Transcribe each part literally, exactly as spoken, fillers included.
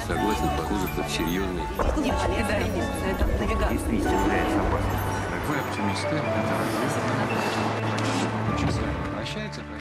согласен, похоже, это серьезный. Это навигация. Вы оптимисты? Прощайте, прощайте.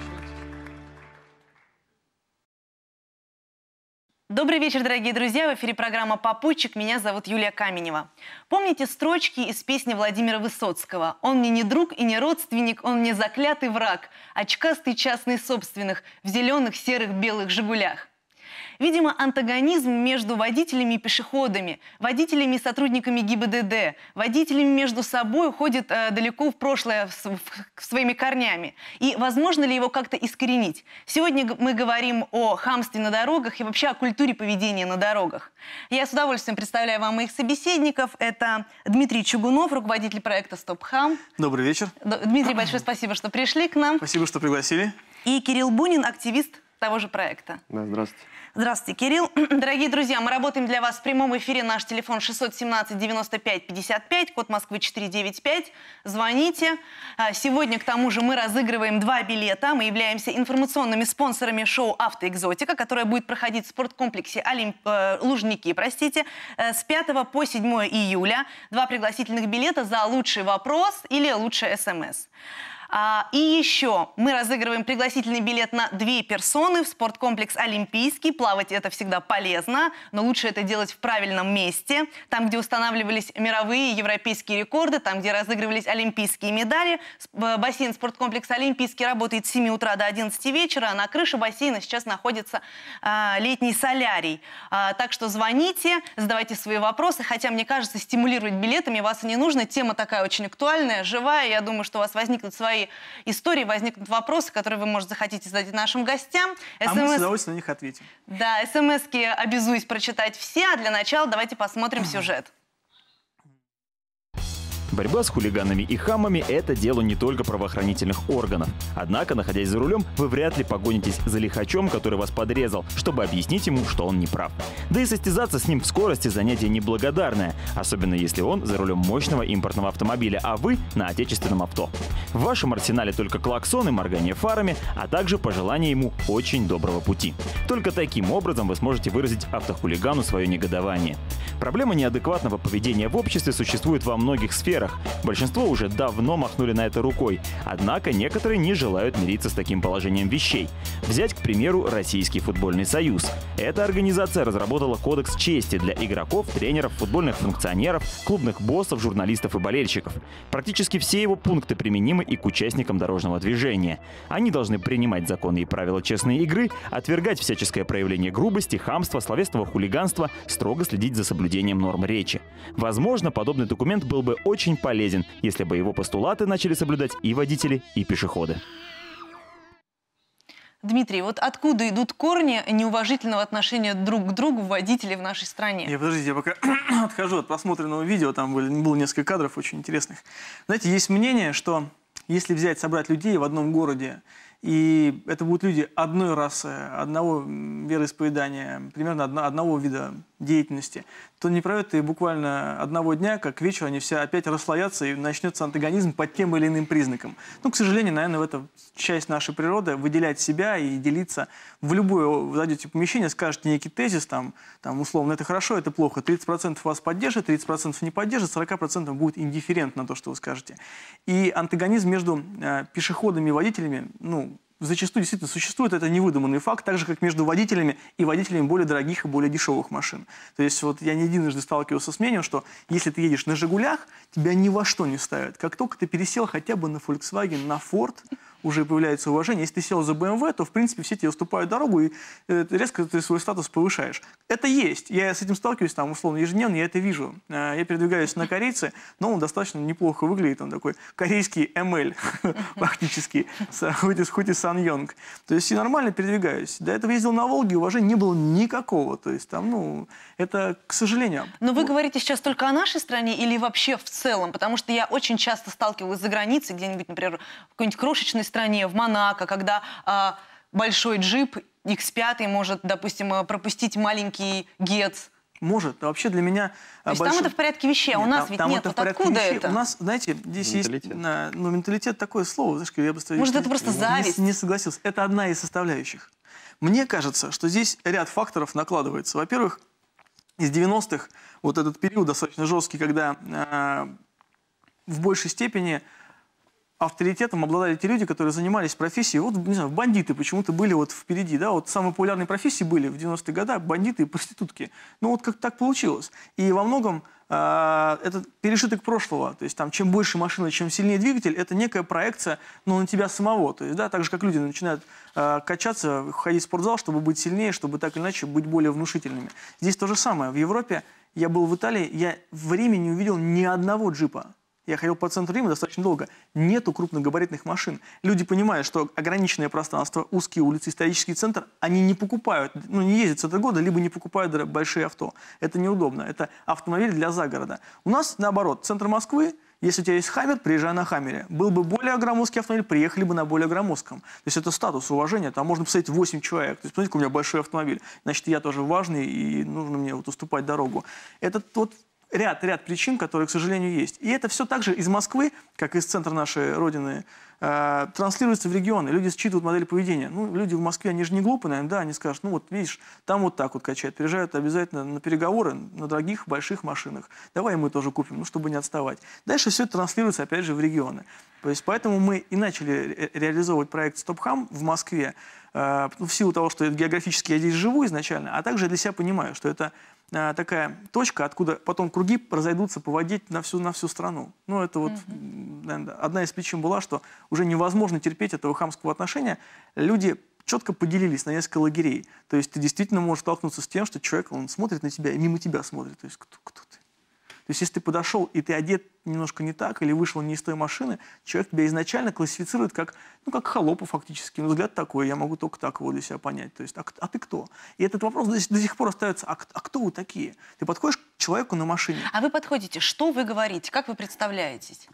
Добрый вечер, дорогие друзья. В эфире программа «Попутчик». Меня зовут Юлия Каменева. Помните строчки из песни Владимира Высоцкого? «Он мне не друг и не родственник, он мне заклятый враг, очкастый частный собственных в зеленых, серых, белых «Жигулях». Видимо, антагонизм между водителями и пешеходами, водителями и сотрудниками ГИБДД, водителями между собой уходит э, далеко в прошлое в, в, своими корнями. И возможно ли его как-то искоренить? Сегодня мы говорим о хамстве на дорогах и вообще о культуре поведения на дорогах. Я с удовольствием представляю вам моих собеседников. Это Дмитрий Чугунов, руководитель проекта «Стоп Хам». Добрый вечер. Дмитрий, большое спасибо, что пришли к нам. Спасибо, что пригласили. И Кирилл Бунин, активист того же проекта. Да, здравствуйте. Здравствуйте, Кирилл. Дорогие друзья, мы работаем для вас в прямом эфире. Наш телефон шестьсот семнадцать девяносто пять пятьдесят пять, код Москвы четыре девять пять. Звоните. Сегодня, к тому же, мы разыгрываем два билета. Мы являемся информационными спонсорами шоу «Автоэкзотика», которое будет проходить в спорткомплексе Олимп... Лужники, простите, с пятого по седьмое июля. Два пригласительных билета за лучший вопрос или лучший СМС. А, и еще мы разыгрываем пригласительный билет на две персоны в спорткомплекс «Олимпийский». Плавать это всегда полезно, но лучше это делать в правильном месте. Там, где устанавливались мировые, европейские рекорды, там, где разыгрывались олимпийские медали. Бассейн спорткомплекс «Олимпийский» работает с семи утра до одиннадцати вечера. А на крыше бассейна сейчас находится а, летний солярий. А, так что звоните, задавайте свои вопросы. Хотя, мне кажется, стимулировать билетами вас и не нужно. Тема такая очень актуальная, живая. Я думаю, что у вас возникнут свои истории, возникнут вопросы, которые вы, может, захотите задать нашим гостям. СМС... А мы с удовольствием на них ответим. Да, смс-ки обязуюсь прочитать все, а для начала давайте посмотрим сюжет. Борьба с хулиганами и хамами – это дело не только правоохранительных органов. Однако, находясь за рулем, вы вряд ли погонитесь за лихачом, который вас подрезал, чтобы объяснить ему, что он не прав. Да и состязаться с ним в скорости – занятие неблагодарное, особенно если он за рулем мощного импортного автомобиля, а вы – на отечественном авто. В вашем арсенале только клаксоны, моргание фарами, а также пожелание ему очень доброго пути. Только таким образом вы сможете выразить автохулигану свое негодование. Проблема неадекватного поведения в обществе существует во многих сферах. Большинство уже давно махнули на это рукой. Однако некоторые не желают мириться с таким положением вещей. Взять, к примеру, Российский футбольный союз. Эта организация разработала кодекс чести для игроков, тренеров, футбольных функционеров, клубных боссов, журналистов и болельщиков. Практически все его пункты применимы и к участникам дорожного движения. Они должны принимать законы и правила честной игры, отвергать всяческое проявление грубости, хамства, словесного хулиганства, строго следить за соблюдением норм речи. Возможно, подобный документ был бы очень полезен, если бы его постулаты начали соблюдать и водители, и пешеходы. Дмитрий, вот откуда идут корни неуважительного отношения друг к другу водителей в нашей стране? Я, подождите, я пока отхожу от просмотренного видео, там было, было несколько кадров очень интересных. Знаете, есть мнение, что если взять, собрать людей в одном городе, и это будут люди одной расы, одного вероисповедания, примерно одно, одного вида деятельности, то не пройдет и буквально одного дня, как к вечеру они все опять расслоятся и начнется антагонизм по тем или иным признакам. Ну, к сожалению, наверное, в этом часть нашей природы выделять себя и делиться. В любое, вы зайдете в помещение, скажете некий тезис, там, там условно, это хорошо, это плохо, тридцать процентов вас поддержит, тридцать процентов не поддержит, сорок процентов будет индифферентно на то, что вы скажете. И антагонизм между э, пешеходами и водителями, ну, зачастую действительно существует, это невыдуманный факт, так же, как между водителями и водителями более дорогих и более дешевых машин. То есть вот я не единожды сталкивался с мнением, что если ты едешь на «Жигулях», тебя ни во что не ставят. Как только ты пересел хотя бы на Volkswagen, на Ford, уже появляется уважение. Если ты сел за бэ эм вэ, то, в принципе, все тебе уступают дорогу, и э, резко ты свой статус повышаешь. Это есть. Я с этим сталкиваюсь, там, условно, ежедневно, я это вижу. Э, я передвигаюсь на корейце, но он достаточно неплохо выглядит. Он такой корейский эм эль, фактически, хоть и Сан-Йонг. То есть я нормально передвигаюсь. До этого ездил на Волге, уважения не было никакого. То есть там, ну, это, к сожалению. Но вы говорите сейчас только о нашей стране или вообще в целом? Потому что я очень часто сталкивалась за границей, где-нибудь, например, в какой-нибудь крошечной стране, в Монако, когда а, большой джип икс пять может, допустим, пропустить маленький Гетц. Может. А вообще для меня... То есть большой... там это в порядке вещей, а у нас там, ведь там нет. Это вот откуда вещей. Это? У нас, знаете, здесь менталитет. Есть... Ну, менталитет такое слово. Знаешь, я бы, Может, это просто зависть? Не, не согласился. Это одна из составляющих. Мне кажется, что здесь ряд факторов накладывается. Во-первых, из девяностых, вот этот период достаточно жесткий, когда э, в большей степени авторитетом обладали те люди, которые занимались профессией. Вот, не знаю, бандиты почему-то были вот впереди, да, вот самые популярные профессии были в девяностые годы бандиты и проститутки. Ну вот как так получилось. И во многом э, это пережиток прошлого. То есть там чем больше машина, чем сильнее двигатель, это некая проекция, ну, на тебя самого. То есть, да, так же, как люди начинают э, качаться, ходить в спортзал, чтобы быть сильнее, чтобы так или иначе быть более внушительными. Здесь то же самое. В Европе, я был в Италии, я в Риме не увидел ни одного джипа. Я ходил по центру Рима достаточно долго. Нету крупногабаритных машин. Люди понимают, что ограниченное пространство, узкие улицы, исторический центр, они не покупают, ну, не ездят в центр города, либо не покупают большие авто. Это неудобно. Это автомобиль для загорода. У нас, наоборот, центр Москвы, если у тебя есть Хаммер, приезжай на Хаммере. Был бы более громоздкий автомобиль, приехали бы на более громоздком. То есть это статус, уважение. Там можно посадить восемь человек. То есть, смотрите, у меня большой автомобиль. Значит, я тоже важный, и нужно мне вот уступать дорогу. Это вот Ряд, ряд причин, которые, к сожалению, есть. И это все также из Москвы, как из центра нашей родины, э, транслируется в регионы. Люди считывают модель поведения. Ну, люди в Москве, они же не глупые, наверное, да, они скажут, ну вот видишь, там вот так вот качают. Приезжают обязательно на переговоры на дорогих, больших машинах. Давай мы тоже купим, ну, чтобы не отставать. Дальше все это транслируется, опять же, в регионы. То есть поэтому мы и начали ре реализовывать проект «Стопхам» в Москве, э, в силу того, что географически я здесь живу изначально, а также для себя понимаю, что это такая точка, откуда потом круги разойдутся по воде на всю, на всю страну. Ну, это вот, mm-hmm. наверное, одна из причин была, что уже невозможно терпеть этого хамского отношения. Люди четко поделились на несколько лагерей. То есть ты действительно можешь столкнуться с тем, что человек, он смотрит на тебя и мимо тебя смотрит. То есть кто, кто ты? То есть если ты подошел, и ты одет немножко не так, или вышел не из той машины, человек тебя изначально классифицирует как, ну, как холопа фактически. Ну, взгляд такой, я могу только так его для себя понять. То есть, а, а ты кто? И этот вопрос до, до сих пор остается, а, а кто вы такие? Ты подходишь к человеку на машине. А вы подходите, что вы говорите, как вы представляетесь?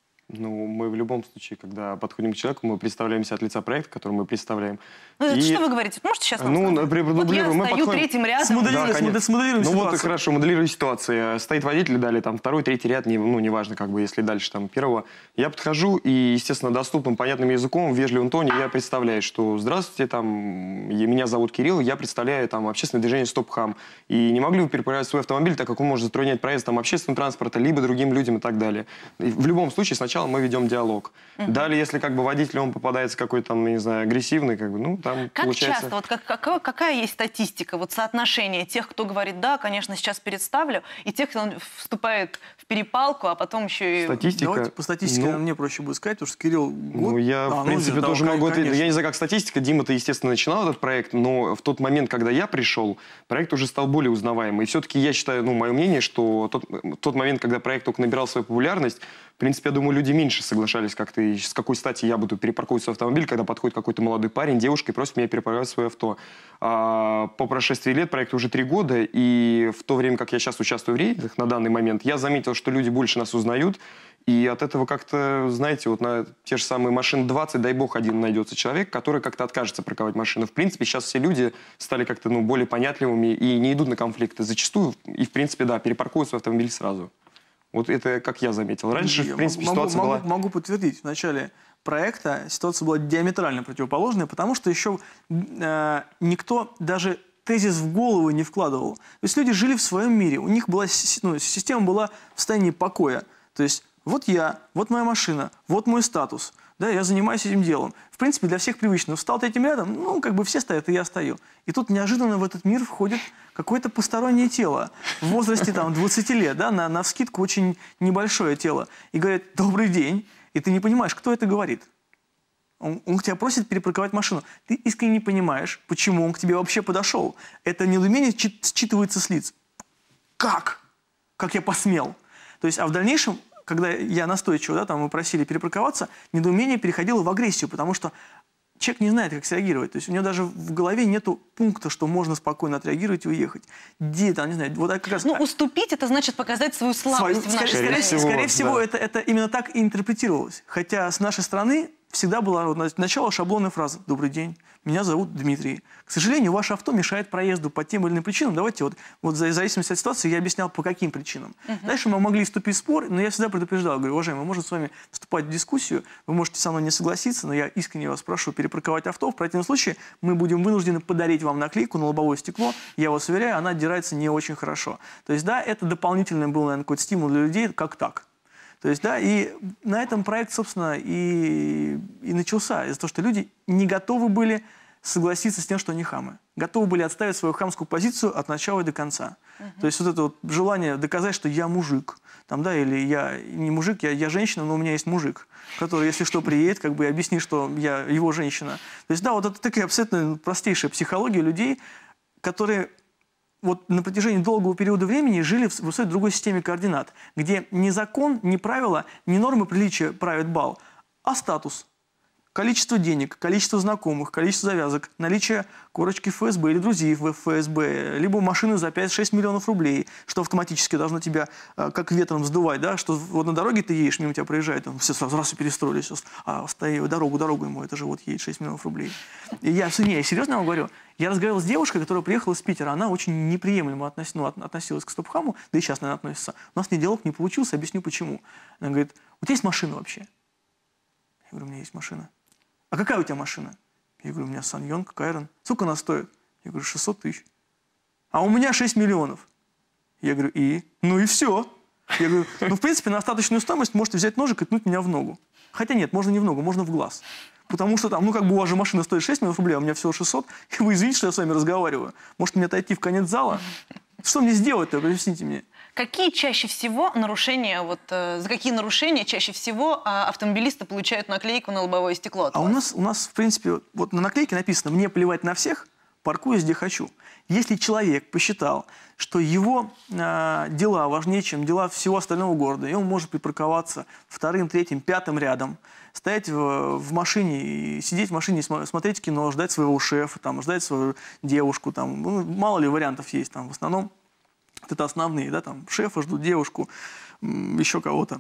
Ну, мы в любом случае, когда подходим к человеку, мы представляемся от лица проекта, который мы представляем. Ну, и... что вы говорите? Можете сейчас нам ну, сказать? при, Вот я мы стою подходим... третьим рядом. Смоделируем, да, смоделируем ну, ситуацию. вот хорошо, моделируем ситуацию. Стоит водитель, далее там второй, третий ряд, не, ну, неважно, как бы, если дальше там первого. Я подхожу и, естественно, доступным, понятным языком, в вежливом тоне я представляю, что здравствуйте, там, меня зовут Кирилл, я представляю там общественное движение «Стопхам». И не могли бы переправить свой автомобиль, так как он может затруднять проезд там общественного транспорта, либо другим людям и так далее. И в любом случае, сначала мы ведем диалог. Uh-huh. Далее, если как бы водитель, он попадается какой-то там, не знаю, агрессивный, как бы, ну, там как получается... часто, вот как, как, какая есть статистика, вот соотношение тех, кто говорит, да, конечно, сейчас представлю, и тех, кто вступает в перепалку, а потом еще и... Статистика... Давайте по статистике, ну, мне проще будет сказать, потому что Кирилл год... Ну, я, а, в принципе, ну, тоже да, могу ответить. конечно. Я не знаю, как статистика. Дима-то, естественно, начинал этот проект, но в тот момент, когда я пришел, проект уже стал более узнаваемый. И все-таки я считаю, ну, мое мнение, что тот, тот момент, когда проект только набирал свою популярность, в принципе, я думаю, люди меньше соглашались как-то, с какой стати я буду перепарковывать свой автомобиль, когда подходит какой-то молодой парень, девушка, и просит меня перепарковать свое авто. А, по прошествии лет, проекту уже три года, и в то время, как я сейчас участвую в рейдах, на данный момент, я заметил, что люди больше нас узнают, и от этого как-то, знаете, вот на те же самые машины двадцать, дай бог, один найдется человек, который как-то откажется парковать машину. В принципе, сейчас все люди стали как-то, ну, более понятливыми и не идут на конфликты зачастую, и, в принципе, да, перепаркуют свой автомобиль сразу. Вот это как я заметил. Раньше, я в принципе, могу, ситуация могу, была... Могу подтвердить. В начале проекта ситуация была диаметрально противоположная, потому что еще э, никто даже тезис в голову не вкладывал. То есть люди жили в своем мире. У них была, ну, система была в состоянии покоя. То есть вот я, вот моя машина, вот мой статус. Да, я занимаюсь этим делом. В принципе, для всех привычно. Встал ты этим рядом, ну, как бы все стоят, и я стою. И тут неожиданно в этот мир входит какое-то постороннее тело в возрасте там двадцати лет, да, на, навскидку очень небольшое тело. И говорит: добрый день. И ты не понимаешь, кто это говорит. Он, он тебя просит перепарковать машину. Ты искренне не понимаешь, почему он к тебе вообще подошел. Это недоумение считывается с лиц. Как? Как я посмел? То есть, а в дальнейшем, когда я настойчиво, да, там мы просили перепарковаться, недоумение переходило в агрессию, потому что человек не знает, как среагировать. То есть у него даже в голове нету пункта, что можно спокойно отреагировать и уехать. Где там, не знаю, вот как раз... Ну, уступить — это значит показать свою слабость Свою, в нашей скорее, стране. скорее всего, скорее всего да. это, это именно так и интерпретировалось. Хотя с нашей стороны всегда была вот, на- начало шаблонной фразы «Добрый день, меня зовут Дмитрий. К сожалению, ваше авто мешает проезду по тем или иным причинам. Давайте вот, вот за- в зависимости от ситуации я объяснял, по каким причинам». Дальше мы могли вступить в спор, но я всегда предупреждал, говорю, уважаемый, мы можем с вами вступать в дискуссию, вы можете со мной не согласиться, но я искренне вас прошу перепарковать авто. В противном случае мы будем вынуждены подарить вам наклейку на лобовое стекло. Я вас уверяю, она отдирается не очень хорошо. То есть, да, это дополнительный был, наверное, какой-то стимул для людей, как так. То есть, да, и на этом проект, собственно, и, и начался. Из-за того, что люди не готовы были согласиться с тем, что они хамы. Готовы были отставить свою хамскую позицию от начала и до конца. Uh-huh. То есть вот это вот желание доказать, что я мужик, там, да, или я не мужик, я, я женщина, но у меня есть мужик, который, если что, приедет, как бы объяснит, что я его женщина. То есть, да, вот это такая абсолютно простейшая психология людей, которые вот на протяжении долгого периода времени жили в высокой другой системе координат, где ни закон, ни правила, ни нормы приличия правят бал, а статус. Количество денег, количество знакомых, количество завязок, наличие корочки эф эс бэ или друзей в эф эс бэ, либо машины за пять-шесть миллионов рублей, что автоматически должно тебя э, как ветром сдувать, да, что вот на дороге ты едешь, мимо тебя проезжает, он все сразу раз и перестроились, а стои, дорогу, дорогу ему, это же вот едет шесть миллионов рублей. И я, не, я серьезно вам говорю, я разговаривал с девушкой, которая приехала из Питера, она очень неприемлемо относ, ну, относилась к стоп-хаму, да и сейчас, наверное, относится. У нас с ней диалог не получился, объясню почему. Она говорит, у тебя есть машина вообще? Я говорю, у меня есть машина. А какая у тебя машина? Я говорю, у меня Саньонг, Кайрон. Сколько она стоит? Я говорю, шестьсот тысяч. А у меня шесть миллионов. Я говорю, и? Ну и все. Я говорю, ну в принципе на остаточную стоимость можете взять ножик и ткнуть меня в ногу. Хотя нет, можно не в ногу, можно в глаз. Потому что там, ну как бы у вас же машина стоит шесть миллионов рублей, а у меня всего шестьсот. И вы извините, что я с вами разговариваю. Может мне отойти в конец зала? Что мне сделать-то? Объясните мне. Какие чаще всего нарушения, вот э, за какие нарушения чаще всего э, автомобилисты получают наклейку на лобовое стекло? А у нас, у нас, в принципе, вот на наклейке написано «Мне плевать на всех, паркуюсь где хочу». Если человек посчитал, что его э, дела важнее, чем дела всего остального города, и он может припарковаться вторым, третьим, пятым рядом, стоять в, в машине, и сидеть в машине, смотреть кино, ждать своего шефа, там, ждать свою девушку, там, ну, мало ли вариантов есть, там, в основном вот это основные, да, там, шефа ждут, девушку, еще кого-то.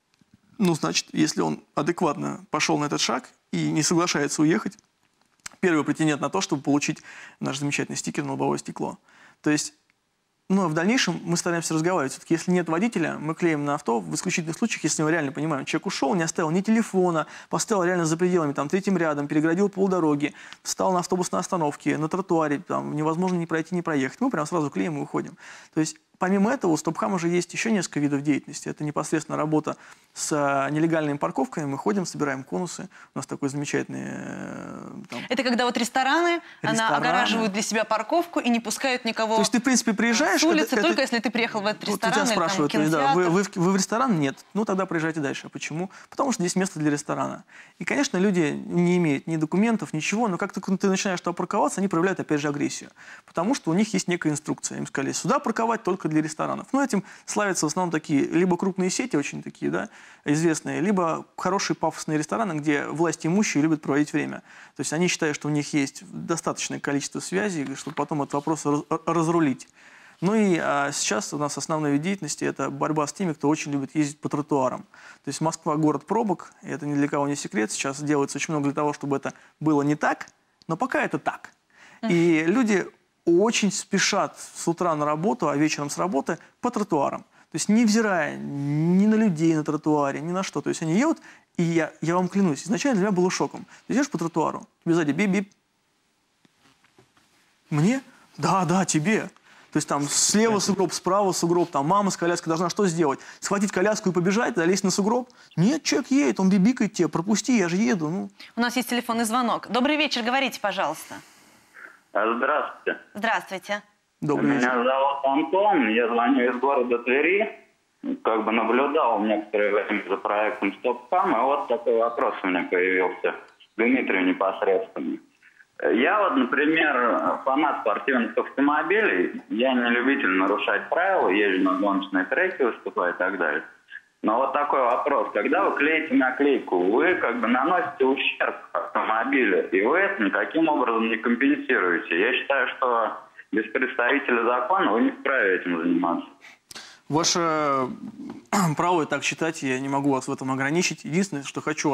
Ну, значит, если он адекватно пошел на этот шаг и не соглашается уехать, первый претендент на то, чтобы получить наш замечательный стикер на лобовое стекло. То есть, ну, а в дальнейшем мы стараемся разговаривать. Все-таки, если нет водителя, мы клеим на авто в исключительных случаях, если мы реально понимаем, человек ушел, не оставил ни телефона, поставил реально за пределами, там, третьим рядом, переградил полдороги, встал на автобусной остановке, на тротуаре, там, невозможно ни пройти, ни проехать. Мы прям сразу клеим и уходим. То есть, помимо этого, у Стопхама же есть еще несколько видов деятельности. Это непосредственно работа с а, нелегальными парковками. Мы ходим, собираем конусы. У нас такой замечательный... Э, там, Это когда вот рестораны, рестораны. Она огораживают для себя парковку и не пускают никого То есть ты, в принципе, приезжаешь... с улицы, это, только это, если ты приехал в этот вот ресторан у тебя или спрашивают, там, да, вы, кинотеатр. вы, в, вы в ресторан? Нет. Ну, тогда приезжайте дальше. А почему? Потому что здесь место для ресторана. И, конечно, люди не имеют ни документов, ничего, но как только ты начинаешь туда парковаться, они проявляют, опять же, агрессию. Потому что у них есть некая инструкция. Им сказали, сюда парковать только для ресторанов. Ну, этим славятся в основном такие, либо крупные сети, очень такие, да, известные, либо хорошие пафосные рестораны, где власти имущие любят проводить время. То есть они считают, что у них есть достаточное количество связей, чтобы потом этот вопрос раз, разрулить. Ну и а, сейчас у нас основная вид деятельности – это борьба с теми, кто очень любит ездить по тротуарам. То есть Москва – город пробок, и это ни для кого не секрет. Сейчас делается очень много для того, чтобы это было не так, но пока это так. И люди очень спешат с утра на работу, а вечером с работы по тротуарам. То есть невзирая ни на людей на тротуаре, ни на что. То есть они едут, и я, я вам клянусь, изначально для меня было шоком. Ты идешь по тротуару, тебе сзади бип-бип. Мне? Да, да, тебе. То есть там слева сугроб, справа сугроб, там мама с коляской должна что сделать? Схватить коляску и побежать, залезть на сугроб? Нет, человек едет, он бибикает тебе, пропусти, я же еду. Ну. У нас есть телефонный звонок. Добрый вечер, говорите, пожалуйста. Здравствуйте. Здравствуйте. Добрый вечер. Меня зовут Антон, я звоню из города Твери. Как бы наблюдал некоторое время за проектом Стопхам, и вот такой вопрос у меня появился к Дмитрию непосредственно. Я вот, например, фанат спортивных автомобилей, я не любитель нарушать правила, езжу на гоночные треки, выступаю и так далее. Но вот такой вопрос. Когда вы клеите наклейку, вы как бы наносите ущерб автомобилю, и вы это никаким образом не компенсируете. Я считаю, что без представителя закона вы не вправе этим заниматься. Ваше право так считать, я не могу вас в этом ограничить. Единственное, что хочу вас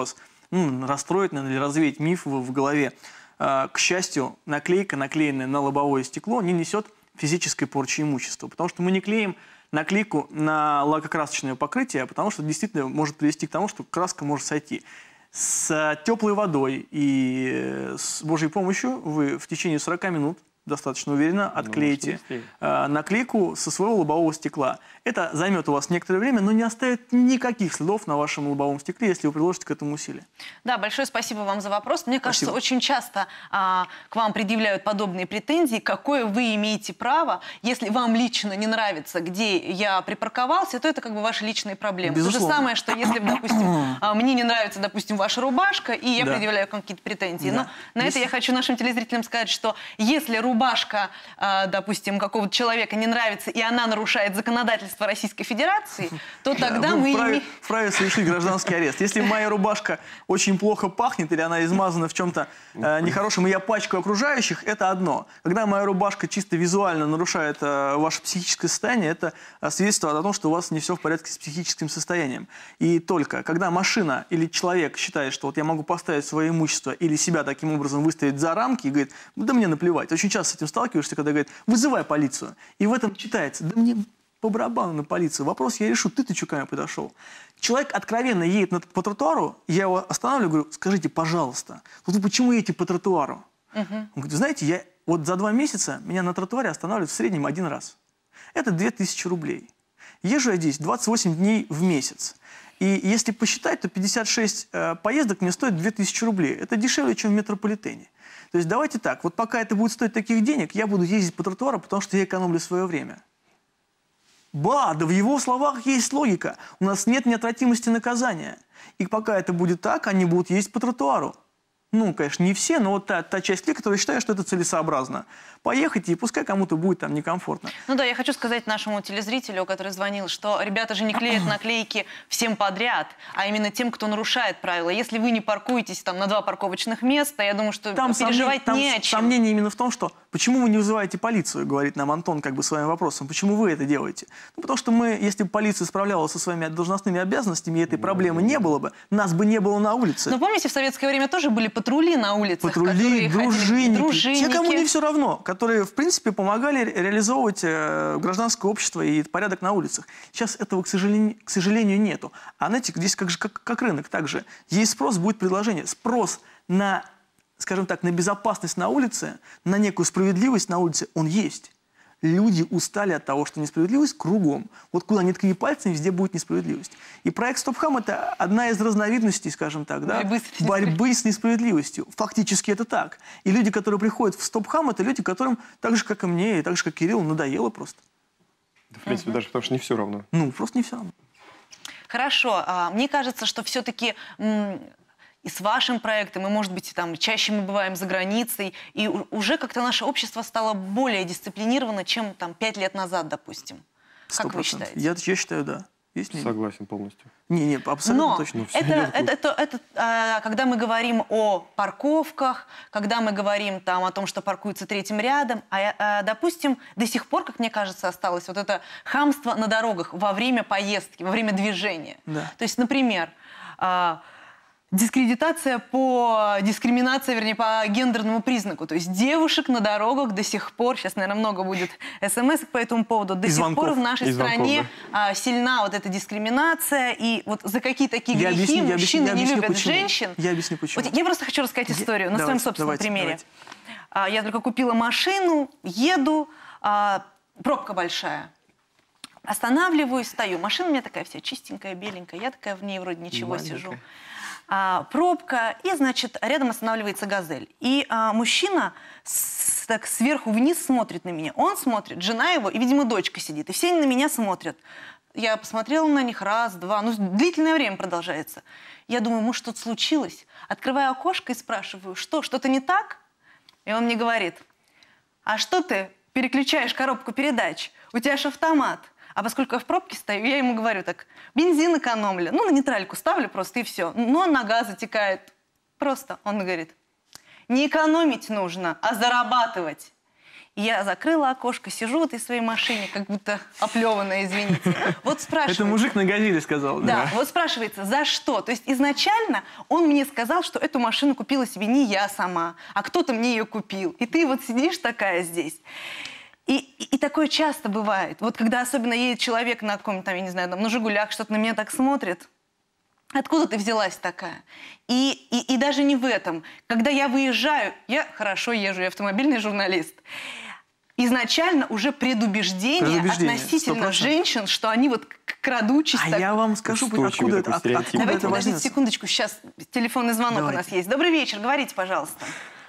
ну, расстроить, наверное, или развеять миф в, в голове. К счастью, наклейка, наклеенная на лобовое стекло, не несет физической порчи имущества, потому что мы не клеим наклейку на лакокрасочное покрытие, потому что действительно может привести к тому, что краска может сойти. С теплой водой и с Божьей помощью вы в течение сорока минут достаточно уверенно отклеите э, наклейку со своего лобового стекла. Это займет у вас некоторое время, но не оставит никаких следов на вашем лобовом стекле, если вы приложите к этому усилия. Да, большое спасибо вам за вопрос. Мне кажется, Спасибо. очень часто а, к вам предъявляют подобные претензии. Какое вы имеете право, если вам лично не нравится, где я припарковался, то это как бы ваши личные проблемы. Безусловно. То же самое, что если, допустим, а, мне не нравится, допустим, ваша рубашка, и я Да. предъявляю к вам какие-то претензии. Да. Но на Если- это я хочу нашим телезрителям сказать, что если рубашка, а, допустим, какого-то человека не нравится, и она нарушает законодательство Российской Федерации, то тогда Вы мы вправе, имеем... вправе совершить гражданский арест. Если моя рубашка очень плохо пахнет или она измазана в чем-то э, нехорошем, и я пачкаю окружающих, это одно. Когда моя рубашка чисто визуально нарушает э, ваше психическое состояние, это э, свидетельствует о том, что у вас не все в порядке с психическим состоянием. И только когда машина или человек считает, что вот я могу поставить свое имущество или себя таким образом выставить за рамки и говорит, да мне наплевать. Очень часто с этим сталкиваешься, когда говорит, вызывай полицию. И в этом читается, да мне по барабану на полицию. Вопрос я решу, ты-ты что ко мне подошел. Человек откровенно едет на, по тротуару, я его останавливаю, говорю, скажите, пожалуйста, вот вы почему едете по тротуару? Uh-huh. Он говорит, знаете, я вот за два месяца меня на тротуаре останавливают в среднем один раз. Это две тысячи рублей. Езжу я здесь двадцать восемь дней в месяц. И если посчитать, то пятьдесят шесть э, поездок мне стоит две тысячи рублей. Это дешевле, чем в метрополитене. То есть давайте так, вот пока это будет стоить таких денег, я буду ездить по тротуару, потому что я экономлю свое время. Ба, да в его словах есть логика. У нас нет неотвратимости наказания. И пока это будет так, они будут ездить по тротуару. Ну, конечно, не все, но вот та, та часть людей, которая считает, что это целесообразно. Поехать, и пускай кому-то будет там некомфортно. Ну да, я хочу сказать нашему телезрителю, который звонил, что ребята же не клеят наклейки всем подряд, а именно тем, кто нарушает правила. Если вы не паркуетесь там на два парковочных места, я думаю, что Там переживать сомнение, не там о чем. сомнение именно в том, что почему вы не вызываете полицию, говорит нам Антон как бы своим вопросом. Почему вы это делаете? Ну, потому что мы, если бы полиция справлялась со своими должностными обязанностями, и этой проблемы не было бы, нас бы не было на улице. Но помните, в советское время тоже были патрули на улицах? Патрули, которые дружинники, ходили, дружинники. те, кому не все равно, которые, в принципе, помогали ре- реализовывать э, гражданское общество и порядок на улицах. Сейчас этого, к сожалению, к сожалению нету. А знаете, здесь как, же, как, как рынок также. Есть спрос, будет предложение. Спрос на, скажем так, на безопасность на улице, на некую справедливость на улице, он есть. Люди устали от того, что несправедливость кругом. Вот куда ни ткни пальцем, везде будет несправедливость. И проект «Стопхам» — это одна из разновидностей, скажем так, да, борьбы, с борьбы с несправедливостью. Фактически это так. И люди, которые приходят в «Стопхам», это люди, которым так же, как и мне, и так же, как Кириллу, надоело просто. Да, в принципе, даже потому что не все равно. Ну, просто не все равно. Хорошо. А, мне кажется, что все-таки... и с вашим проектом, и, может быть, там, чаще мы бываем за границей, и у- уже как-то наше общество стало более дисциплинировано, чем там пять лет назад, допустим. Сто Как вы процентов. считаете? Я, я считаю, да. Есть мнение? Согласен полностью. Не, не, абсолютно Но точно. всё это, идёт это, это, это, а, когда мы говорим о парковках, когда мы говорим там, о том, что паркуются третьим рядом, а, а, допустим, до сих пор, как мне кажется, осталось вот это хамство на дорогах во время поездки, во время движения. Да. То есть, например, а, дискредитация по дискриминации, вернее, по гендерному признаку. То есть девушек на дорогах до сих пор, сейчас, наверное, много будет смс по этому поводу, до И сих звонков. пор в нашей И звонков, стране а, сильна вот эта дискриминация. И вот за какие такие Я грехи объясню, я мужчины объясню, я не объясню, любят почему. женщин. Я объясню, почему. Вот я просто хочу рассказать историю на Давайте, своем собственном давайте, примере. давайте. А, я только купила машину, еду, а, пробка большая. Останавливаюсь, стою. Машина у меня такая вся чистенькая, беленькая. Я такая в ней вроде ничего Маленькая. сижу. А, пробка, и, значит, рядом останавливается «Газель». И а, мужчина с- так сверху вниз смотрит на меня. Он смотрит, жена его, и, видимо, дочка сидит. И все они на меня смотрят. Я посмотрела на них раз, два, ну, длительное время продолжается. Я думаю, может, что-то случилось? Открываю окошко и спрашиваю, что, что-то не так? И он мне говорит, а что ты переключаешь коробку передач? У тебя же автомат. А поскольку я в пробке стою, я ему говорю так, бензин экономлю, ну, на нейтральку ставлю просто и все. Но нога затекает. Просто, он говорит, не экономить нужно, а зарабатывать. И я закрыла окошко, сижу в этой своей машине, как будто оплеванная, извините. Вот спрашивается... Это мужик на газели сказал. Да, да, вот спрашивается, за что? То есть изначально он мне сказал, что эту машину купила себе не я сама, а кто-то мне ее купил. И ты вот сидишь такая здесь. И, и, и такое часто бывает. Вот когда особенно едет человек на каком-то, там, я не знаю, там, на «Жигулях», что-то на меня так смотрит. Откуда ты взялась такая? И, и, и даже не в этом. Когда я выезжаю, я хорошо езжу, я автомобильный журналист. Изначально уже предубеждение, предубеждение относительно сто процентов. Женщин, что они вот крадучись. А так... я вам скажу, откуда это, от, откуда Давайте, это подождите возьмется. секундочку, сейчас телефонный звонок Давайте. у нас есть. Добрый вечер, говорите, пожалуйста.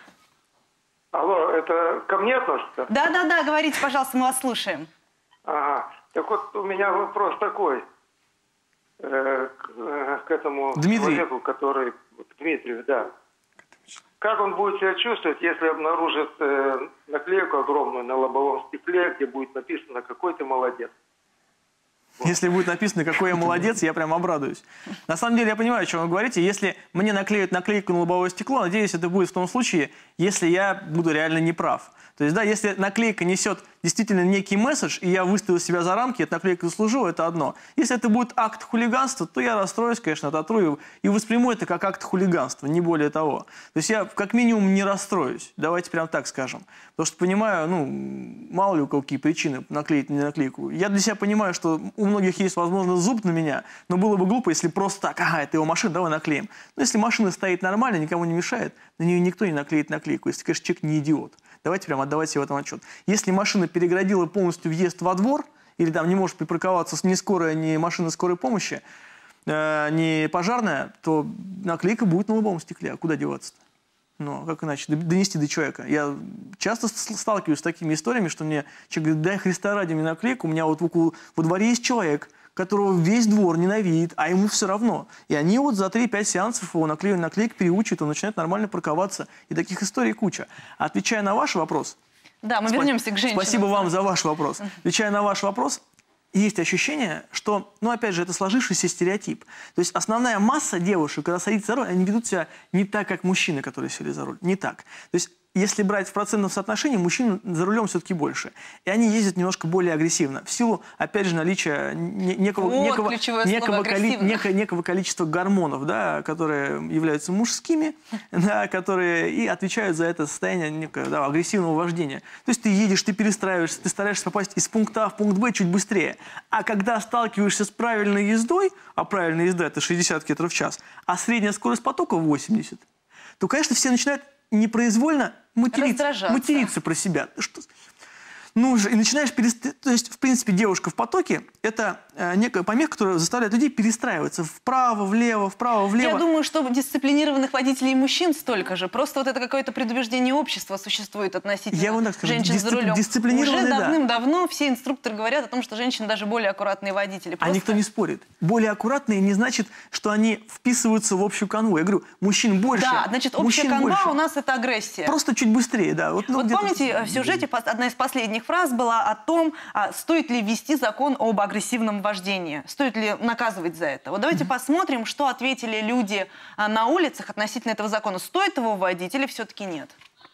Алло, это ко мне относится? Да-да-да, говорите, пожалуйста, мы вас слушаем. Ага. Так вот, у меня вопрос такой э, к, э, к этому Дмитрий. человеку, который... Дмитрию, да. Как он будет себя чувствовать, если обнаружит э, наклейку огромную на лобовом стекле, где будет написано «Какой ты молодец»? Если будет написано, какой я молодец, я прям обрадуюсь. На самом деле, я понимаю, о чем вы говорите. Если мне наклеят наклейку на лобовое стекло, надеюсь, это будет в том случае, если я буду реально неправ. То есть, да, если наклейка несет действительно некий месседж, и я выставил себя за рамки, эта наклейка заслужила, это одно. Если это будет акт хулиганства, то я расстроюсь, конечно, ототру и восприму это как акт хулиганства, не более того. То есть я как минимум не расстроюсь, давайте прям так скажем. Потому что понимаю, ну, мало ли у кого какие причины наклеить не наклейку. Я для себя понимаю, что у многих есть, возможно, зуб на меня, но было бы глупо, если просто так, ага, это его машина, давай наклеим. Но если машина стоит нормально, никому не мешает, на нее никто не наклеит наклейку, если, конечно, человек не идиот. Давайте прямо отдавать себе в этом отчет. Если машина переградила полностью въезд во двор, или там не может припарковаться ни скорая, ни машина скорой помощи, э, ни пожарная, то наклейка будет на лобовом стекле. А куда деваться-то? Ну, как иначе? Донести до человека. Я часто сталкиваюсь с такими историями, что мне человек говорит, дай Христа ради мне наклейку, у меня вот во дворе есть человек, которого весь двор ненавидит, а ему все равно. И они вот за три-пять сеансов его наклеивают наклейки, переучивают, он начинает нормально парковаться. И таких историй куча. Отвечая на ваш вопрос... Да, мы спа- вернемся к женщинам. Спасибо вам за ваш вопрос. Отвечая на ваш вопрос, есть ощущение, что, ну, опять же, это сложившийся стереотип. То есть основная масса девушек, когда садится за руль, они ведут себя не так, как мужчины, которые сели за руль. Не так. То есть если брать в процентном соотношении, мужчин за рулем все-таки больше. И они ездят немножко более агрессивно. В силу, опять же, наличия некого, вот некого, некого, коли, некого, некого количества гормонов, да, которые являются мужскими, да, которые и отвечают за это состояние некого, да, агрессивного вождения. То есть ты едешь, ты перестраиваешься, ты стараешься попасть из пункта А в пункт Б чуть быстрее. А когда сталкиваешься с правильной ездой, а правильная езда это шестьдесят километров в час, а средняя скорость потока восемьдесят, то, конечно, все начинают непроизвольно материться, материться про себя. Что? Ну, и начинаешь перестраиваться. То есть, в принципе, девушка в потоке – это э, некая помеха, которая заставляет людей перестраиваться вправо, влево, вправо, влево. Я думаю, что дисциплинированных водителей и мужчин столько же. Просто вот это какое-то предубеждение общества существует относительно Я вам так скажу, женщин дисцип... за рулем. Дисциплинированные, Уже да. давным-давно все инструкторы говорят о том, что женщины даже более аккуратные водители. Просто... А никто не спорит. Более аккуратные не значит, что они вписываются в общую канву. Я говорю, мужчин больше. Да, значит, общая канва больше. У нас – это агрессия. Просто чуть быстрее, да. Вот, ну, вот помните, в сюжете одна из последних фраз была о том, а, стоит ли ввести закон об агрессивном вождении, стоит ли наказывать за это. Вот давайте mm-hmm. посмотрим, что ответили люди а, на улицах относительно этого закона. Стоит его вводить или все-таки нет?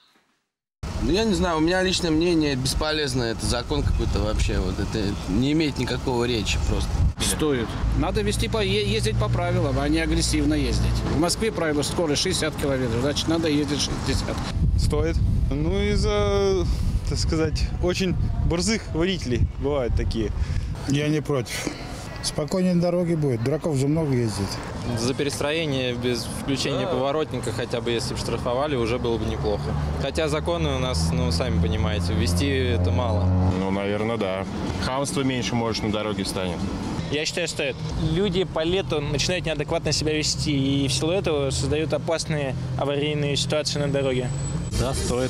Ну, я не знаю, у меня личное мнение, бесполезно, это закон какой-то вообще, вот это не имеет никакого речи просто. Стоит. Надо вести по, ездить по правилам, а не агрессивно ездить. В Москве правило скорость шестьдесят километров, значит, надо ездить шестьдесят. Стоит. Ну, из-за, так сказать, очень борзых водителей бывают такие. Я не против. Спокойнее на дороге будет. Дураков же много ездит. За перестроение без включения поворотника, хотя бы если бы штрафовали, уже было бы неплохо. Хотя законы у нас, ну, сами понимаете, ввести это мало. Ну, наверное, да. Хамства меньше, может, на дороге станет. Я считаю, стоит. Люди по лету начинают неадекватно себя вести, и в силу этого создают опасные аварийные ситуации на дороге. Да, стоит.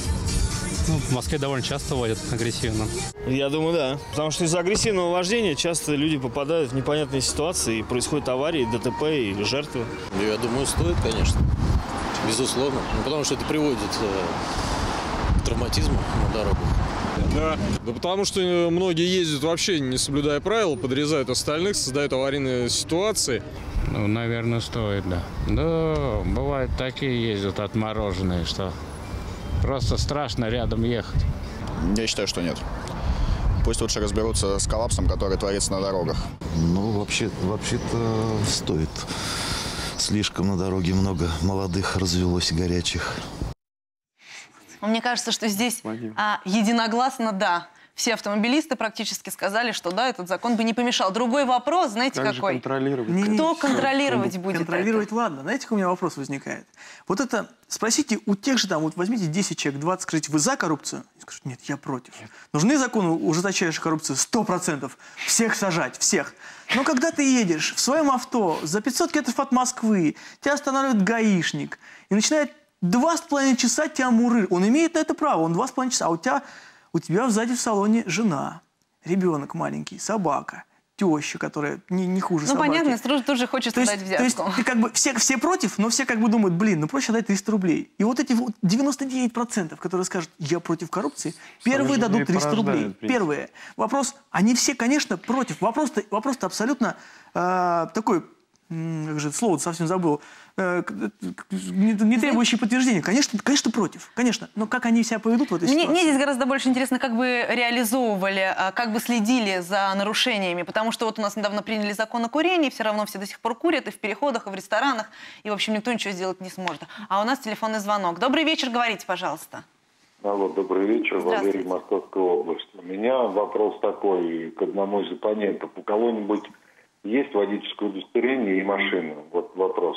Ну, в Москве довольно часто водят агрессивно. Я думаю, да. Потому что из-за агрессивного вождения часто люди попадают в непонятные ситуации, и происходят аварии, ДТП и жертвы. Я думаю, стоит, конечно. Безусловно. Ну, потому что это приводит э, к травматизму на дорогах. Да. Да потому что многие ездят вообще не соблюдая правил, подрезают остальных, создают аварийные ситуации. Ну, наверное, стоит, да. Да, бывают такие ездят отмороженные, что просто страшно рядом ехать. Я считаю, что нет. Пусть лучше разберутся с коллапсом, который творится на дорогах. Ну, вообще, вообще-то стоит. Слишком на дороге много молодых развелось, горячих. Мне кажется, что здесь а, единогласно «да». Все автомобилисты практически сказали, что да, этот закон бы не помешал. Другой вопрос, знаете, как какой? Контролировать? Не, не, Кто контролировать будет Контролировать, это? ладно. Знаете, какой у меня вопрос возникает? Вот это, спросите у тех же там, вот возьмите десять человек, двадцать, скажите, вы за коррупцию? И скажут, нет, я против. Нет. Нужны законы ужесточающие коррупцию? Сто процентов. Всех сажать, всех. Но когда ты едешь в своем авто за пятьсот километров от Москвы, тебя останавливает гаишник и начинает два с половиной часа тебя муры. Он имеет на это право, он два с половиной часа, а у тебя... У тебя сзади в салоне жена, ребенок маленький, собака, теща, которая не, не хуже ну, собаки. Ну, понятно, тоже, тоже хочется то есть, дать взятку. То есть, ты как бы, все, все против, но все как бы думают, блин, ну проще дать триста рублей. И вот эти вот девяносто девять процентов, которые скажут, я против коррупции, первые дадут триста рублей. Первые. Вопрос, они все, конечно, против. Вопрос-то вопрос абсолютно э, такой, как же слово совсем забыл, э, не, не требующий подтверждения. Конечно, конечно, против. Конечно. Но как они себя поведут в этой мне, ситуации? Мне здесь гораздо больше интересно, как бы реализовывали, как бы следили за нарушениями. Потому что вот у нас недавно приняли закон о курении, все равно все до сих пор курят и в переходах, и в ресторанах. И, в общем, никто ничего сделать не сможет. А у нас телефонный звонок. Добрый вечер, говорите, пожалуйста. Алло, добрый вечер, Валерий, Московская область. У меня вопрос такой к одному из оппонентов. У кого-нибудь есть водительское удостоверение и машина? Вот вопрос.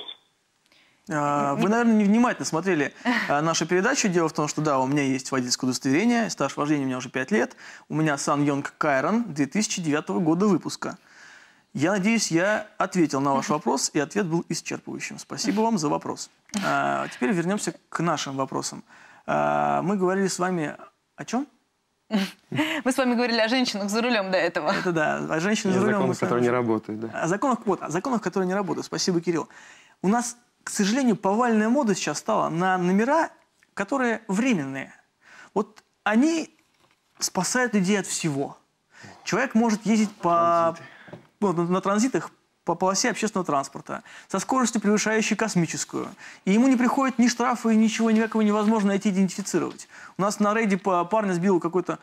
Вы, наверное, невнимательно смотрели нашу передачу. Дело в том, что да, у меня есть водительское удостоверение, стаж вождения у меня уже пять лет. У меня Сан-Йонг Кайрон две тысячи девятого года выпуска. Я надеюсь, я ответил на ваш вопрос, и ответ был исчерпывающим. Спасибо вам за вопрос. А теперь вернемся к нашим вопросам. Мы говорили с вами о чем? Мы с вами говорили о женщинах за рулем до этого. Это да, о женщинах за рулем. О законах, которые не работают. Да. О законах, вот, о законах, которые не работают. Спасибо, Кирилл. У нас, к сожалению, повальная мода сейчас стала на номера, которые временные. Вот они спасают людей от всего. Человек может ездить по, ну, на, на транзитах по полосе общественного транспорта со скоростью, превышающей космическую. И ему не приходят ни штрафы, ничего, никакого невозможно найти, идентифицировать. У нас на рейде парня сбил какой-то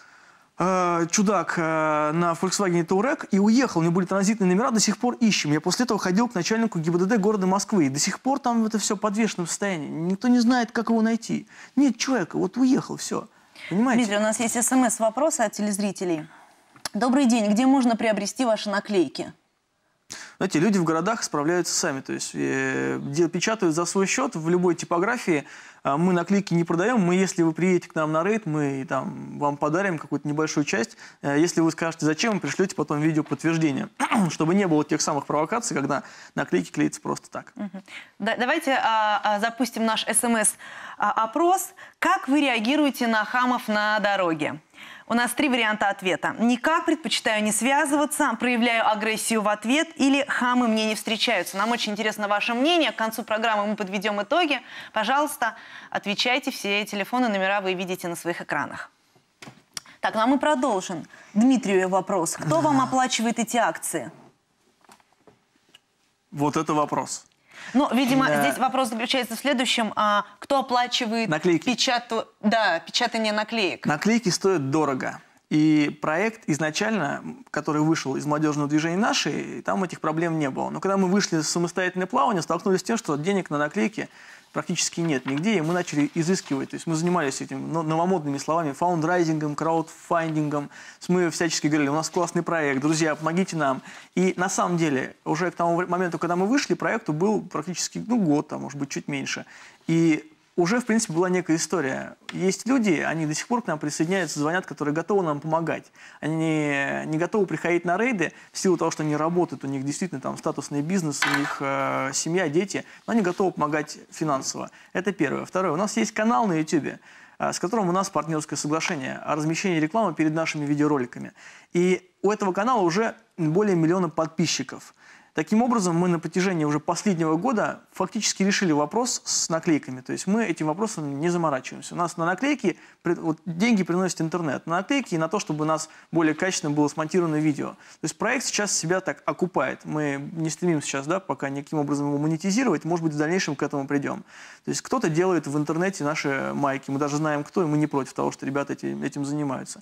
э, чудак э, на Volkswagen Touareg и уехал. У него были транзитные номера, до сих пор ищем. Я после этого ходил к начальнику ГИБДД города Москвы. И до сих пор там это все в подвешенном состоянии. Никто не знает, как его найти. Нет человека, вот уехал, все. Понимаете? Дмитрий, у нас есть смс-вопросы от телезрителей. Добрый день, где можно приобрести ваши наклейки? Знаете, люди в городах справляются сами, то есть э, печатают за свой счет в любой типографии. Э, мы наклейки не продаем, мы, если вы приедете к нам на рейд, мы там, вам подарим какую-то небольшую часть. Э, если вы скажете, зачем, вы пришлете потом видео подтверждение, чтобы не было тех самых провокаций, когда наклейки клеятся просто так. Угу. Да, давайте а, а, запустим наш смс-опрос. Как вы реагируете на хамов на дороге? У нас три варианта ответа. Никак, предпочитаю не связываться, проявляю агрессию в ответ или хамы мне не встречаются. Нам очень интересно ваше мнение. К концу программы мы подведем итоги. Пожалуйста, отвечайте. Все телефоны, номера вы видите на своих экранах. Так, ну а мы продолжим. Дмитрию вопрос. Кто вам оплачивает эти акции? Вот это вопрос. Ну, видимо, да. здесь вопрос заключается в следующем. А, кто оплачивает печату... да, печатание наклеек? Наклейки стоят дорого. И проект изначально, который вышел из молодежного движения «Наши», там этих проблем не было. Но когда мы вышли в самостоятельное плавание, столкнулись с тем, что денег на наклейки практически нет нигде, и мы начали изыскивать. То есть мы занимались этим новомодными словами, фаундрайзингом, краудфандингом. Мы всячески говорили, у нас классный проект, друзья, помогите нам. И на самом деле, уже к тому моменту, когда мы вышли, проекту был практически ну, год, а может быть, чуть меньше. И уже, в принципе, была некая история. Есть люди, они до сих пор к нам присоединяются, звонят, которые готовы нам помогать. Они не, не готовы приходить на рейды в силу того, что они работают, у них действительно там статусный бизнес, у них э, семья, дети, но они готовы помогать финансово. Это первое. Второе. У нас есть канал на ютубе, э, с которым у нас партнерское соглашение о размещении рекламы перед нашими видеороликами. И у этого канала уже более миллиона подписчиков. Таким образом, мы на протяжении уже последнего года фактически решили вопрос с наклейками. То есть мы этим вопросом не заморачиваемся. У нас на наклейки вот, деньги приносит интернет. На наклейки и на то, чтобы у нас более качественно было смонтировано видео. То есть проект сейчас себя так окупает. Мы не стремимся сейчас, да, пока никаким образом его монетизировать. Может быть, в дальнейшем к этому придем. То есть кто-то делает в интернете наши майки. Мы даже знаем, кто, и мы не против того, что ребята этим, этим занимаются.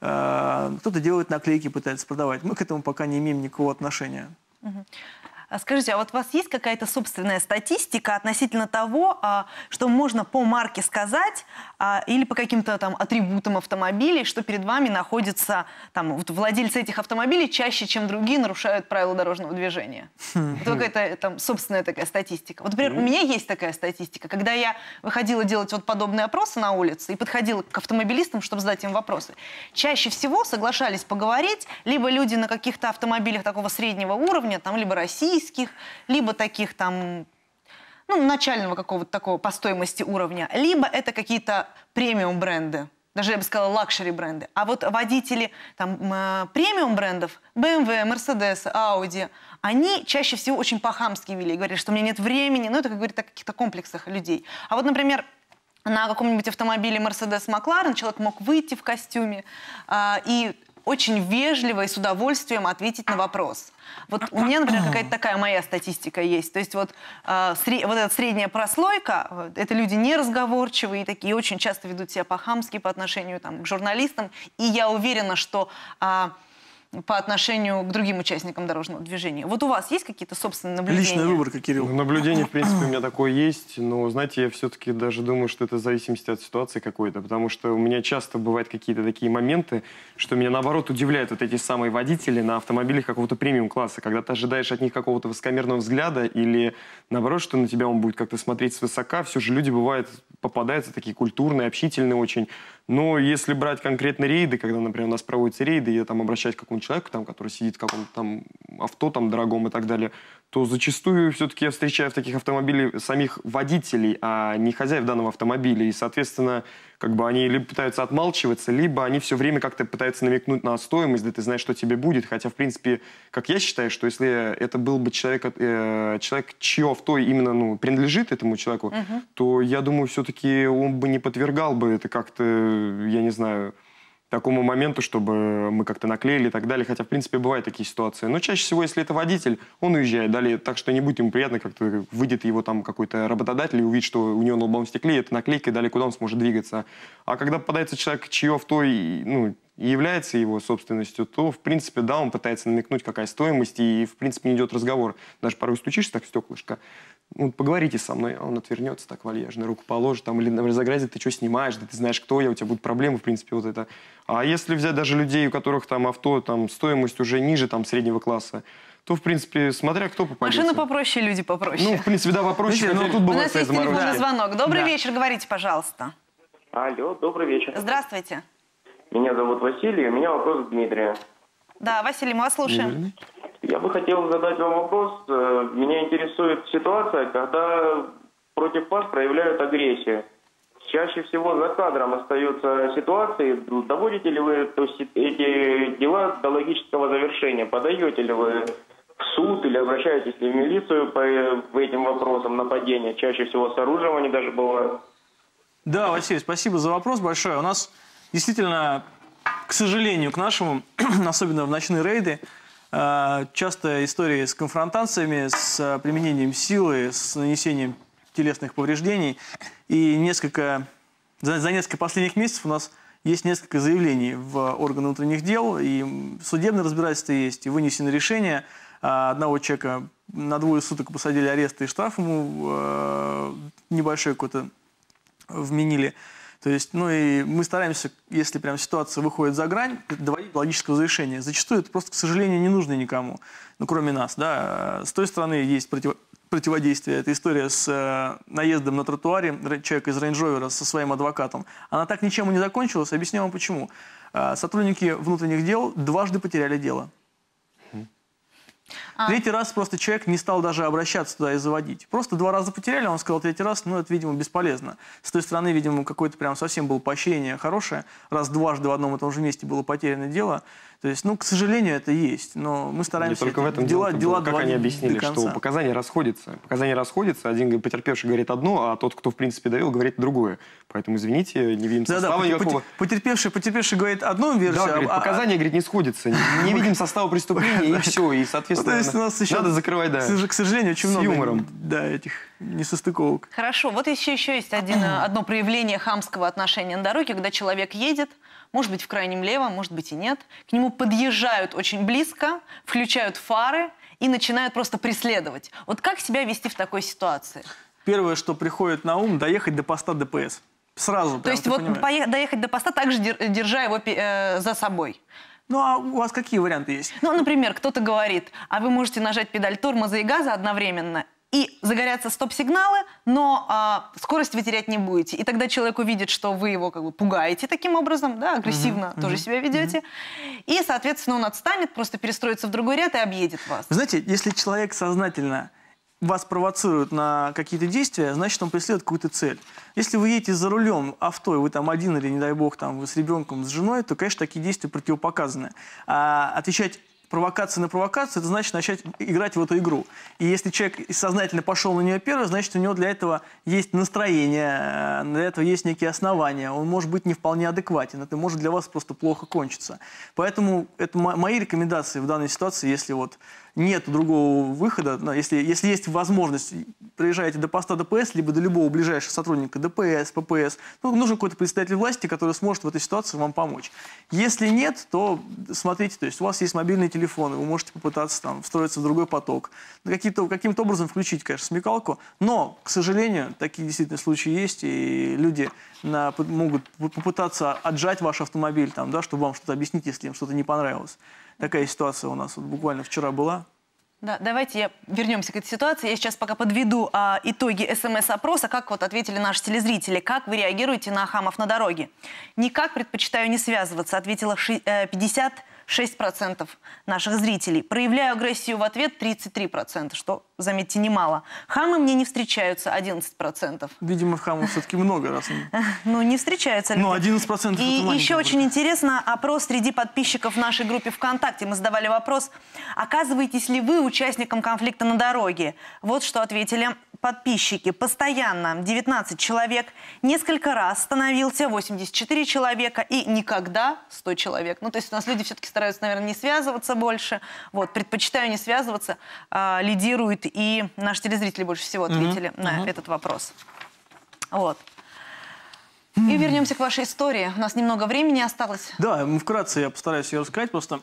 Кто-то делает наклейки, пытается продавать. Мы к этому пока не имеем никакого отношения. Угу. Скажите, а вот у вас есть какая-то собственная статистика относительно того, что можно по марке сказать или по каким-то там атрибутам автомобилей, что перед вами находятся там, вот, владельцы этих автомобилей чаще, чем другие, нарушают правила дорожного движения? Вот какая-то там собственная такая статистика. Вот, например, у меня есть такая статистика. Когда я выходила делать вот подобные опросы на улице и подходила к автомобилистам, чтобы задать им вопросы, чаще всего соглашались поговорить либо люди на каких-то автомобилях такого среднего уровня, там, либо российских, либо таких там, ну, начального какого-то такого по стоимости уровня, либо это какие-то премиум бренды, даже я бы сказала лакшери бренды. А вот водители там премиум брендов, бэ эм вэ, Mercedes, Audi, они чаще всего очень по-хамски вели, говорят, что у меня нет времени, ну, это, как говорит, о каких-то комплексах людей. А вот, например, на каком-нибудь автомобиле Mercedes McLaren человек мог выйти в костюме а, и очень вежливо и с удовольствием ответить на вопрос. Вот у меня, например, какая-то такая моя статистика есть. То есть вот, э, сре вот эта средняя прослойка, это люди неразговорчивые, такие очень часто ведут себя по-хамски по отношению там, к журналистам. И я уверена, что э, по отношению к другим участникам дорожного движения. Вот у вас есть какие-то собственные наблюдения? Личная выборка, Кирилл. Ну, наблюдение, в принципе, у меня такое есть. Но, знаете, я все-таки даже думаю, что это в зависимости от ситуации какой-то. Потому что у меня часто бывают какие-то такие моменты, что меня, наоборот, удивляют вот эти самые водители на автомобилях какого-то премиум-класса. Когда ты ожидаешь от них какого-то высокомерного взгляда или, наоборот, что на тебя он будет как-то смотреть свысока. Все же люди, бывают, попадаются такие культурные, общительные очень. Но если брать конкретно рейды, когда, например, у нас проводятся рейды, я там обращаюсь к какому-нибудь человеку, там, который сидит в каком-то там авто там, дорогом и так далее, то зачастую все-таки я встречаю в таких автомобилях самих водителей, а не хозяев данного автомобиля. И, соответственно, как бы они либо пытаются отмалчиваться, либо они все время как-то пытаются намекнуть на стоимость, да ты знаешь, что тебе будет. Хотя, в принципе, как я считаю, что если это был бы человек, э, человек чье авто именно ну, принадлежит этому человеку, uh-huh. то, я думаю, все-таки он бы не подвергал бы это как-то, я не знаю, такому моменту, чтобы мы как-то наклеили и так далее. Хотя, в принципе, бывают такие ситуации. Но чаще всего, если это водитель, он уезжает далее. Так что не будет ему приятно, как-то выйдет его там какой-то работодатель и увидит, что у него на лобовом стекле это наклейка, и далее куда он сможет двигаться. А когда попадается человек, чье авто и, ну, и является его собственностью, то, в принципе, да, он пытается намекнуть, какая стоимость, и, в принципе, не идет разговор. Даже порой стучишься так в стеклышко, ну, поговорите со мной, а он отвернется так вальяжно, руку положит, там, или разогразит, ты что снимаешь, да ты знаешь, кто я, у тебя будут проблемы, в принципе, вот это. А если взять даже людей, у которых там авто, там, стоимость уже ниже, там, среднего класса, то, в принципе, смотря кто попадется. Машина попроще, люди попроще. Ну, в принципе, да, попроще, но тут У бывает нас есть телефонный звонок. Добрый да. вечер, говорите, пожалуйста. Алло, добрый вечер. Здравствуйте. Меня зовут Василий, у меня вопрос к Дмитрию. Да, Василий, мы вас слушаем. Я бы хотел задать вам вопрос. Меня интересует ситуация, когда против вас проявляют агрессию. Чаще всего за кадром остаются ситуации. Доводите ли вы то есть, эти дела до логического завершения? Подаете ли вы в суд или обращаетесь ли в милицию по этим вопросам нападения? Чаще всего с оружием они даже бывают. Да, Василий, спасибо за вопрос большой. У нас действительно, к сожалению, к нашему, особенно в ночные рейды, часто истории с конфронтациями, с применением силы, с нанесением телесных повреждений. И несколько, за, за несколько последних месяцев у нас есть несколько заявлений в органы внутренних дел, и судебное разбирательство есть, и вынесено решение. Одного человека на двое суток посадили арест, и штраф ему э, небольшой какой-то вменили. То есть, ну и мы стараемся, если прям ситуация выходит за грань, доводить до логического завершения. Зачастую это просто, к сожалению, не нужно никому, ну кроме нас. Да. С той стороны есть против... противодействие. Это история с э, наездом на тротуаре человека из рейндж-ровера со своим адвокатом. Она так ничем и не закончилась. Объясню вам почему. Э, сотрудники внутренних дел дважды потеряли дело. А. Третий раз просто человек не стал даже обращаться туда и заводить. Просто два раза потеряли, он сказал третий раз, ну, это, видимо, бесполезно. С той стороны, видимо, какое-то прям совсем было поощрение хорошее. Раз дважды в одном и том же месте было потеряно дело. То есть, ну, к сожалению, это есть. Но мы стараемся... Не только в этом дела, дело, дела как они объяснили, до что показания расходятся. Показания расходятся, один потерпевший говорит одно, а тот, кто, в принципе, довел, говорит другое. Поэтому, извините, не видим состава да, да, никакого. Потерпевший, потерпевший говорит одну версию, Да, говорит, а... показания, говорит, не сходятся. Не видим состава преступления, и все. И, соответственно, надо закрывать, да. К сожалению, очень много юмором. Да, этих несостыковок. Хорошо, вот еще, еще есть один, одно проявление хамского отношения на дороге, когда человек едет, может быть, в крайнем левом, может быть и нет, к нему подъезжают очень близко, включают фары и начинают просто преследовать. Вот как себя вести в такой ситуации? Первое, что приходит на ум, доехать до поста ДПС. Сразу. То есть вот поехать, доехать до поста, также держа его э, за собой. Ну, а у вас какие варианты есть? Ну, например, кто-то говорит, а вы можете нажать педаль тормоза и газа одновременно, и загорятся стоп-сигналы, но а, скорость вы терять не будете. И тогда человек увидит, что вы его как бы пугаете таким образом, да, агрессивно uh-huh, тоже uh-huh, себя ведете. Uh-huh. И, соответственно, он отстанет, просто перестроится в другой ряд и объедет вас. Вы знаете, если человек сознательно вас провоцирует на какие-то действия, значит, он преследует какую-то цель. Если вы едете за рулем авто, и вы там один или, не дай бог, там, вы с ребенком, с женой, то, конечно, такие действия противопоказаны. А отвечать провокация на провокацию, это значит начать играть в эту игру. И если человек сознательно пошел на нее первый, значит, у него для этого есть настроение, для этого есть некие основания. Он может быть не вполне адекватен. Это может для вас просто плохо кончиться. Поэтому это мои рекомендации в данной ситуации, если вот нет другого выхода, если, если есть возможность, приезжаете до поста ДПС, либо до любого ближайшего сотрудника ДПС, ППС, ну, нужен какой-то представитель власти, который сможет в этой ситуации вам помочь. Если нет, то смотрите, то есть у вас есть мобильные телефоны, вы можете попытаться там встроиться в другой поток, каким-то каким-то образом включить, конечно, смекалку, но, к сожалению, такие действительно случаи есть, и люди на, могут попытаться отжать ваш автомобиль, там, да, чтобы вам что-то объяснить, если им что-то не понравилось. Такая ситуация у нас вот буквально вчера была. Да, давайте я вернемся к этой ситуации. Я сейчас пока подведу а, итоги СМС-опроса, как вот ответили наши телезрители. Как вы реагируете на хамов на дороге? Никак, предпочитаю не связываться, ответила пятьдесят шесть процентов наших зрителей. Проявляю агрессию в ответ тридцать три процента, что, заметьте, немало. Хамы мне не встречаются одиннадцать процентов. Видимо, хамов все-таки много раз. Ну, не встречаются. Ну, одиннадцать процентов. И еще очень интересно, опрос среди подписчиков в нашей группе ВКонтакте. Мы задавали вопрос, оказываетесь ли вы участником конфликта на дороге? Вот что ответили подписчики. Постоянно девятнадцать человек, несколько раз становился восемьдесят четыре человека и никогда сто человек. Ну, то есть у нас люди все-таки стараются, наверное, не связываться больше. Вот, предпочитаю не связываться, а, лидирует, и наши телезрители больше всего ответили mm-hmm. на mm-hmm. этот вопрос. Вот. Mm-hmm. И вернемся к вашей истории. У нас немного времени осталось. Да, вкратце я постараюсь ее рассказать. Просто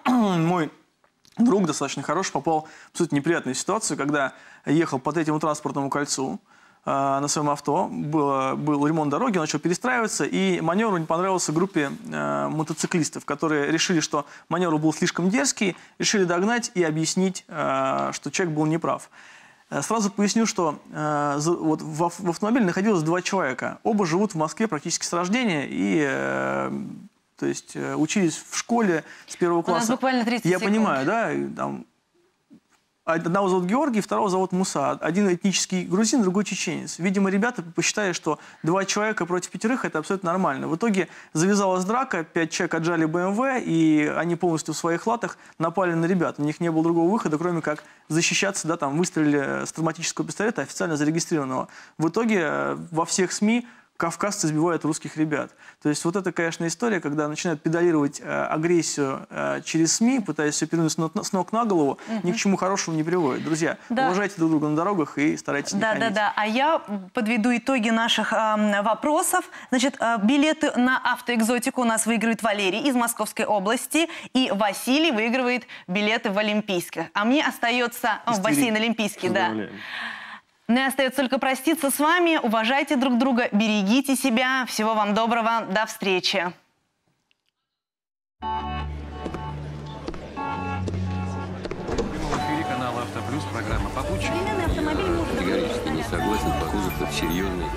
мой друг достаточно хороший попал в абсолютно неприятную ситуацию, когда ехал по третьему транспортному кольцу э, на своем авто, было, был ремонт дороги, он начал перестраиваться, и маневр не понравился группе э, мотоциклистов, которые решили, что маневр был слишком дерзкий, решили догнать и объяснить, э, что человек был неправ. Сразу поясню, что э, за, вот в, в автомобиле находилось два человека. Оба живут в Москве практически с рождения и... Э, то есть э, учились в школе с первого класса. У нас буквально тридцать Я секунд. понимаю, да, там, одного зовут Георгий, второго зовут Муса. Один этнический грузин, другой чеченец. Видимо, ребята посчитали, что два человека против пятерых – это абсолютно нормально. В итоге завязалась драка, пять человек отжали БМВ, и они полностью в своих латах напали на ребят. У них не было другого выхода, кроме как защищаться, да, там, выстрелили с травматического пистолета, официально зарегистрированного. В итоге во всех СМИ кавказцы избивают русских ребят. То есть вот это, конечно, история, когда начинают педалировать э, агрессию э, через СМИ, пытаясь все перевернуть с, с ног на голову, угу. ни к чему хорошему не приводит. Друзья, да. уважайте друг друга на дорогах и старайтесь не да, ходить. Да, да, да. А я подведу итоги наших э, вопросов. Значит, э, билеты на автоэкзотику у нас выигрывает Валерий из Московской области, и Василий выигрывает билеты в Олимпийских. А мне остается... О, в бассейн Олимпийский, да. Мне остается только проститься с вами. Уважайте друг друга, берегите себя. Всего вам доброго. До встречи. В эфире канала «Автоплюс», программа «Попутчик». Категорически не согласен, похоже, это серьезный.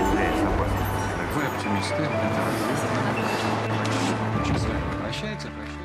Вы оптимисты. Прощается, прощается.